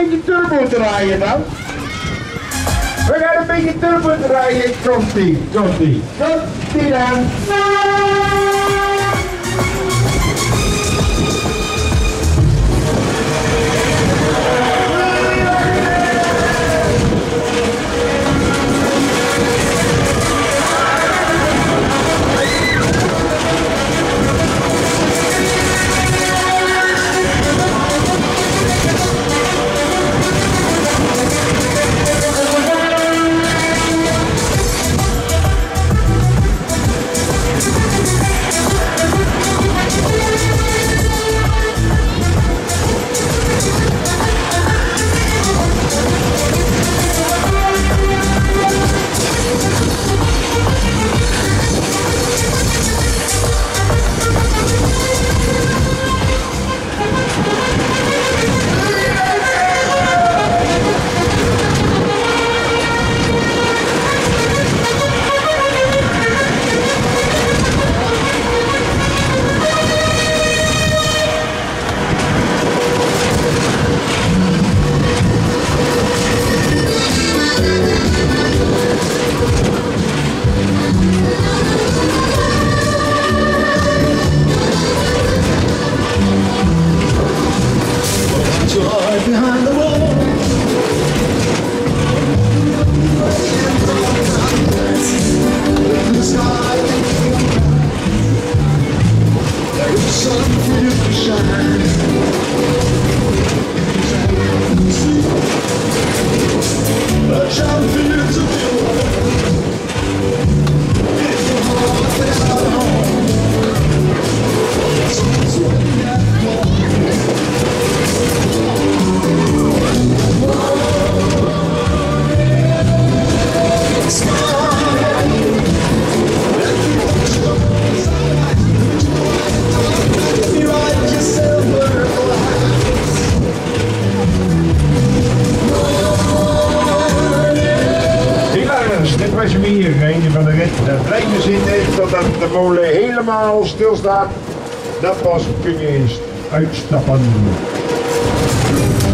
beetje turbo draaien dan? We gaan een beetje turbo draaien. Komt-ie, komt-ie. Komt-ie dan. Behind the wall, the sky, there's a sun for you to shine. A child for you to feel. If your heart without home, it's what you have. Dit was hem hier, een van de rit. De treinen zitten totdat de molen helemaal stilstaat. Dat was kun je eens uitstappen.